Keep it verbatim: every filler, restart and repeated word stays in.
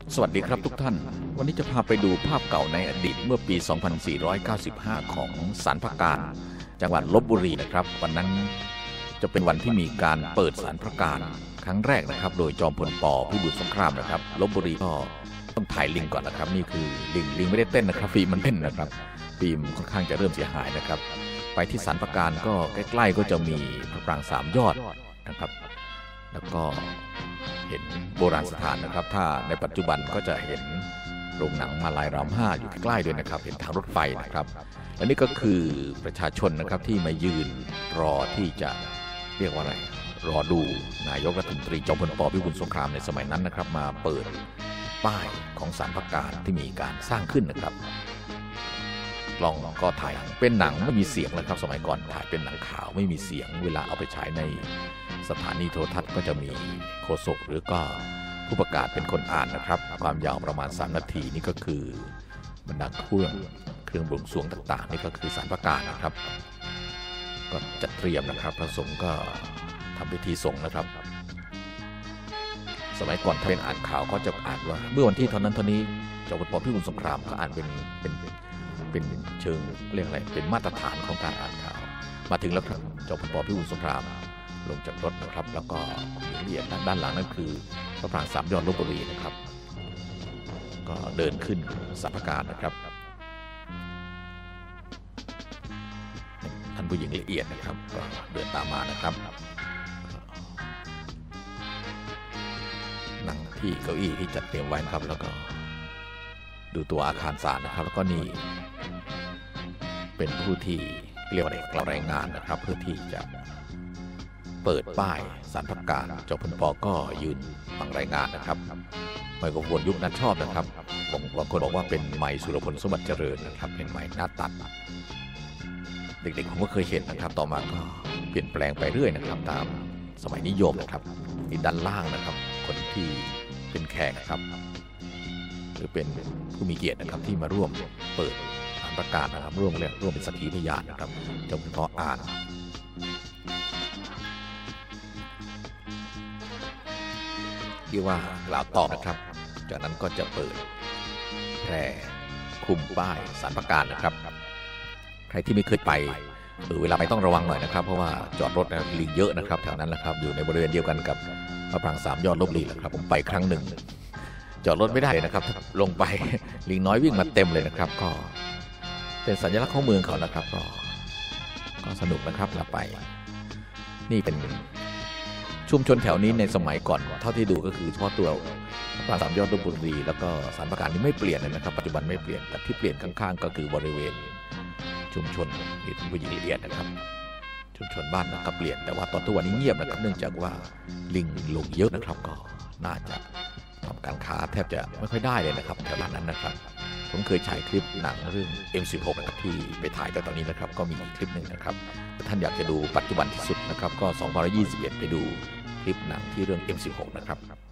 สวัสดีครับทุกท่านวันนี้จะพาไปดูภาพเก่าในอดีตเมื่อปี สองพันสี่ร้อยเก้าสิบห้า ของศาลพระการจังหวัดลพบุรีนะครับวันนั้นจะเป็นวันที่มีการเปิดศาลพระการครั้งแรกนะครับโดยจอมพลป.พิบูลสงครามนะครับลพบุรีก็ต้องถ่ายลิงก่อนนะครับนี่คือลิงลิงไม่ได้เต้นนะครับฟิล์มมันเต้นนะครับฟิล์มค่อนข้างจะเริ่มเสียหายนะครับไปที่ศาลพระการก็ใกล้ๆก็จะมีพระปรางสามยอดนะครับแล้วก็เห็นโบราณสถานนะครับถ้าในปัจจุบันก็จะเห็นโรงหนังมาลายรามห้าอยู่ใกล้ๆด้วยนะครับเห็นทางรถไฟนะครับและนี่ก็คือประชาชนนะครับที่มายืนรอที่จะเรียกว่าอะไรรอดูนายกรัฐมนตรีจอมพลป.พิบูลสงครามในสมัยนั้นนะครับมาเปิดป้ายของศาลพระการที่มีการสร้างขึ้นนะครับกล้องก็ถ่ายเป็นหนังไม่มีเสียงนะครับสมัยก่อนถ่ายเป็นหนังข่าวไม่มีเสียงเวลาเอาไปฉายในสถานีโทรทัศน์ก็จะมีโฆษกหรือก็ผู้ประกาศเป็นคนอ่านนะครับความยาวประมาณสามนาทีนี่ก็คือบรรดาเครื่องเครื่องบวงสรวงต่างๆนี่ก็คือศาลพระการนะครับก็จัดเตรียมนะครับพระสงฆ์ก็ทำพิธีสงฆ์นะครับสมัยก่อนถ้าเป็นอ่านข่าวก็จะอ่านว่าเมื่อวันที่เท่านั้นเท่านี้จอมพลป.พิบูลสงครามก็อ่านเป็นเป็นเป็นเชิงเรียกอะไรเป็นมาตรฐานของการอ่านข่าวมาถึงแล้วครับจอมพลป.พิบูลสงครามลงจากรถนะครับแล้วก็เรียนด้านหลังนั่นคือพระปรางสามยอดลพบุรีนะครับก็เดินขึ้นศาลพระการนะครับท่านผู้หญิงละเอียดนะครับก็เดินตามมานะครับนั่งที่เก้าอี้ที่จัดเตรียมไว้นะครับแล้วก็ดูตัวอาคารศาลนะครับแล้วก็นี่เป็นผู้ที่เรียกว่าอะไรกล่าวรายงานนะครับเพื่อที่จะเปิดป้ายศาลพระการจอมพลป.ก็ยืนฟังรายงานนะครับไมโครโฟนยุคนั้นชอบนะครับบางคนบอกว่าเป็นไมค์สุรพลสมบัติเจริญนะครับเป็นไมค์หน้าตัดเด็กๆผมก็เคยเห็นนะครับต่อมาก็เปลี่ยนแปลงไปเรื่อยนะครับตามสมัยนิยมนะครับนี่ด้านล่างนะครับคนที่เป็นแขกนะครับหรือเป็นผู้มีเกียรตินะครับที่มาร่วมเปิดศาลพระการนะครับร่วมเรียกร่วมเป็นสักขีพยานนะครับจอมพลป.อ่านที่ว่ากล่าวตอบนะครับจากนั้นก็จะเปิดแพร่คลุมป้ายศาลพระการนะครับใครที่ไม่เคยไปเออเวลาไปต้องระวังหน่อยนะครับเพราะว่าจอดรถลิงเยอะนะครับแถวนั้นแหละครับอยู่ในบริเวณเดียวกันกับพระปรางสามยอดลพบุรีแหละครับผมไปครั้งหนึ่งจอดรถไม่ได้นะครับลงไปลิงน้อยวิ่งมาเต็มเลยนะครับก็เป็นสัญลักษณ์ของเมืองเขานะครับก็ก็สนุกนะครับเราไปนี่เป็นชุมชนแถวนี้ในสมัยก่อนเท่าที่ดูก็คือเฉพาะตัวพระปรางสามยอดลพบุรีแล้วก็ศาลพระการนี่ไม่เปลี่ยนเลยนะครับปัจจุบันไม่เปลี่ยนแต่ที่เปลี่ยนข้างๆก็คือบริเวณชุมชนที่ผู้หญิงเรียนนะครับชุมชนบ้านนะครับเปลี่ยนแต่ว่าตอนทุกวันนี้เงียบนะครับเนื่องจากว่าลิงลงเยอะนะครับก็น่าจะทำการค้าแทบจะไม่ค่อยได้เลยนะครับแถวนั้นนะครับผมเคยฉายคลิปหนังเรื่อง เอ็ม สิบหก นะครับที่ไปถ่ายแต่ตอนนี้นะครับก็มีคลิปหนึ่งนะครับถ้าท่านอยากจะดูปัจจุบันที่สุดนะครับก็สองพันยี่สิบเอ็ดไปดูคลิปหนังที่เรื่อง เอ็ม สิบหก นะครับ